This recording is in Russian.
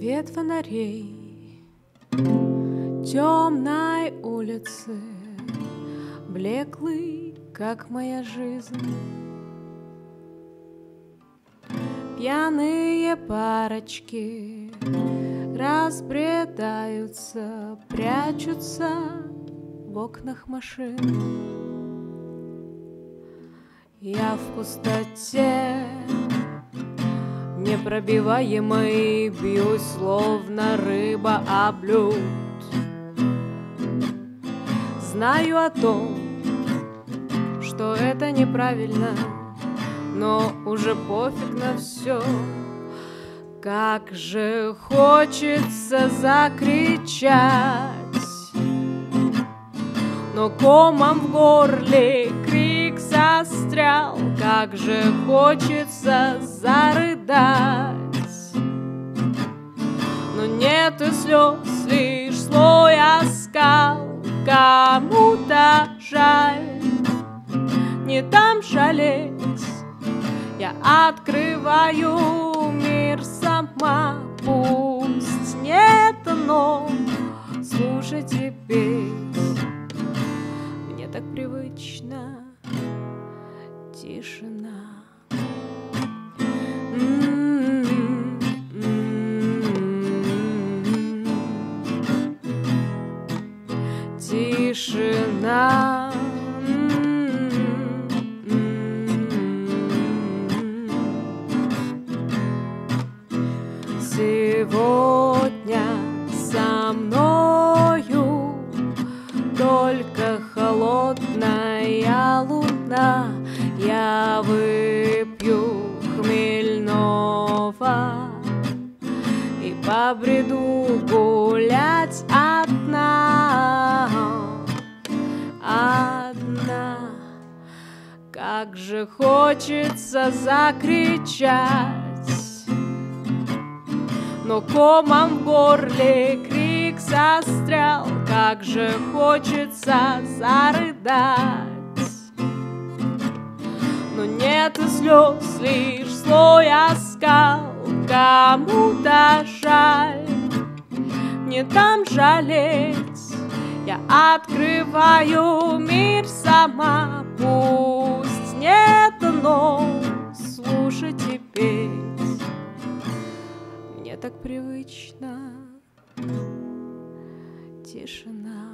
Свет фонарей темной улицы, блеклый, как моя жизнь. Пьяные парочки разбредаются, прячутся в окнах машин. Я в пустоте непробиваемой бьюсь, словно рыба об лед. Знаю о том, что это неправильно, но уже пофиг на все. Как же хочется закричать, но комом в горле крик застрял. Как же хочется зарыдать, но нет и слез, лишь злой оскал. Кому-то жаль, не дам жалеть. Я открываю мир сама, пусть нет, но слушайте петь. Мне так привычно тишина. Тишина. Сегодня со мною только холодная луна. Я выпью хмельного и побреду гулять одна. Одна. Как же хочется закричать, но комом в горле крик застрял. Как же хочется зарыдать, но нет и слез, лишь злой оскал. Кому-то жаль, не дам жалеть. Я открываю мир сама, пусть нет, но слушайте петь. Мне так привычно тишина.